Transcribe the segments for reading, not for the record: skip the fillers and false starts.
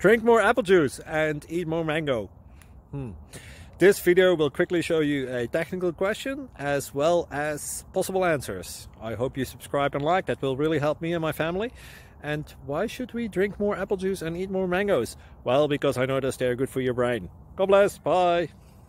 Drink more apple juice and eat more mango. This video will quickly show you a technical question as well as possible answers. I hope you subscribe and like, that will really help me and my family. And why should we drink more apple juice and eat more mangoes? Well, because I noticed they're good for your brain. God bless, bye!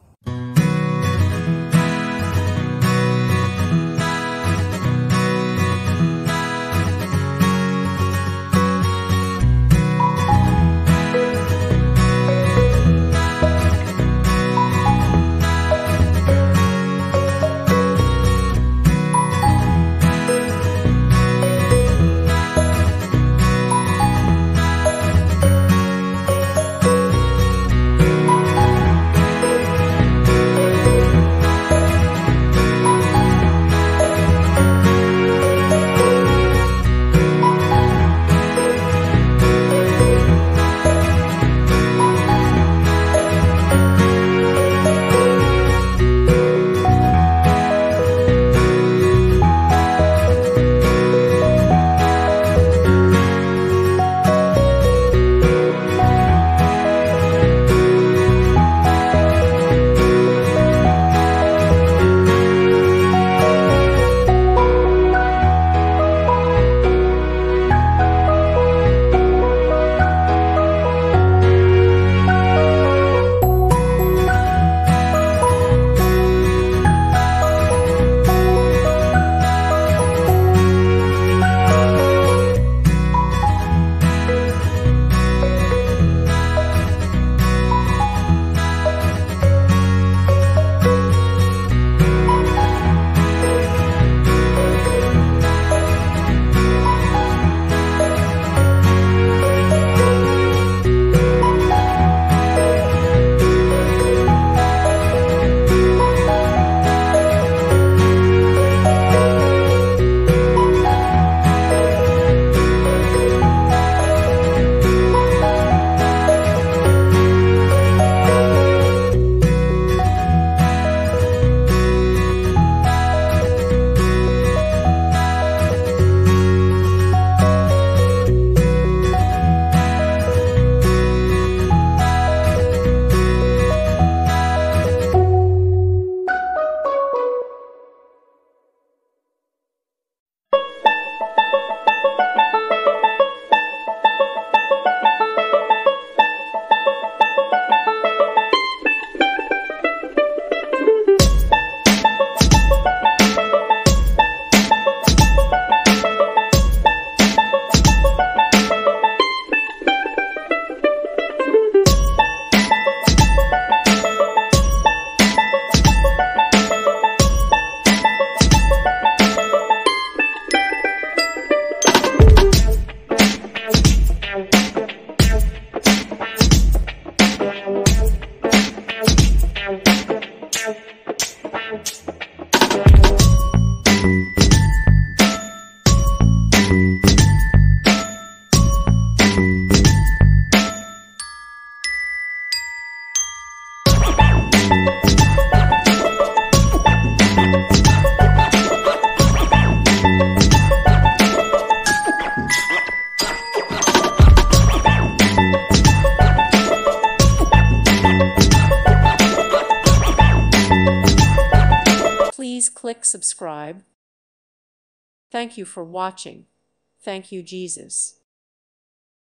Please click subscribe. Thank you for watching. Thank you, Jesus.